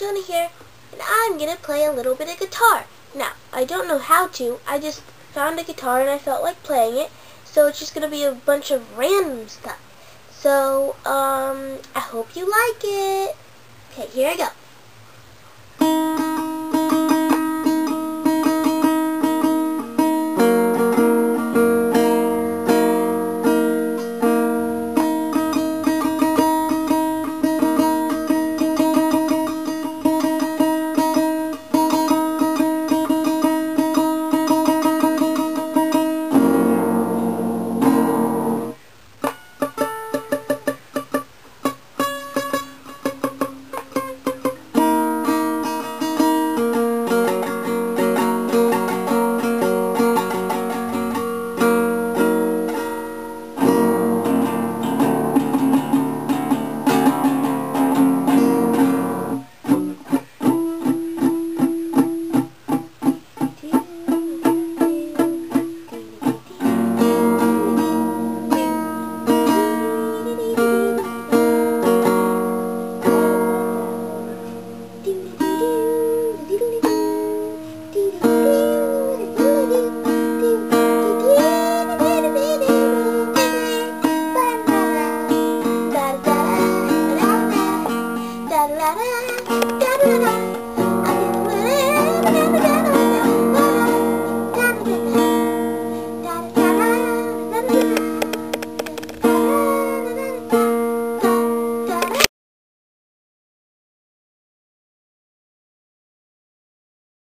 Jonah here, and I'm going to play a little bit of guitar. Now, I don't know how to, I just found a guitar and I felt like playing it, so it's just going to be a bunch of random stuff. So, I hope you like it. Okay, here I go.